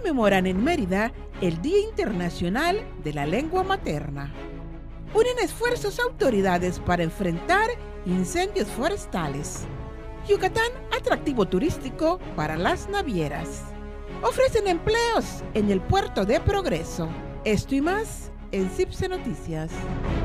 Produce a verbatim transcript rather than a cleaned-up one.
conmemoran en Mérida el Día Internacional de la Lengua Materna. Unen esfuerzos autoridades para enfrentar incendios forestales. Yucatán, atractivo turístico para las navieras. Ofrecen empleos en el puerto de Progreso. Esto y más en CIPSE Noticias.